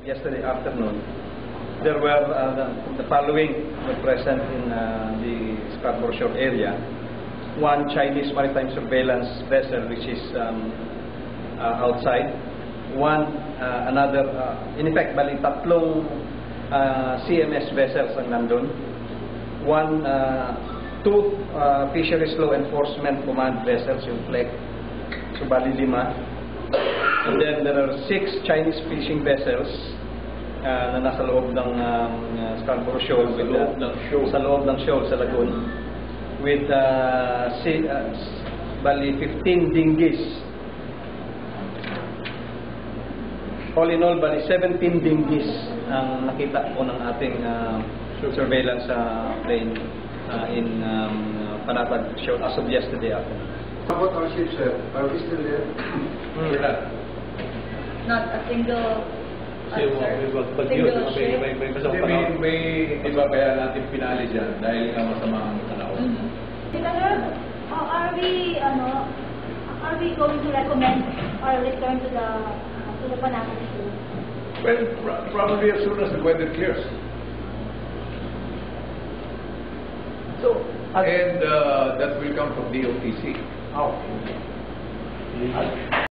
yesterday afternoon, there were the following were present in the Scarborough Shoal area. One Chinese maritime surveillance vessel, which is outside. One, another, in effect, bali tatlong CMS vessels ang nandun. One, two Fisheries Law Enforcement Command vessels, yung FLEC. So, bali 5. And then there are 6 Chinese fishing vessels na nasa loob ng Scarborough Shoal, sa loob ng shoal sa lagoon, with bali 15 dinghies. All in all, bali 17 dinghies ang nakita po ng ating surveillance plane in Panatag Shoal as of yesterday afternoon. How about our ships, sir? Are we still there? We're not. Not a single May di ba kaya natin pinali dyan dahil nga masamang panahon? Are we going to recommend or return to the Panatag Shoal? Well, probably as soon as the weather clears. So, And that will come from DOTC. okay.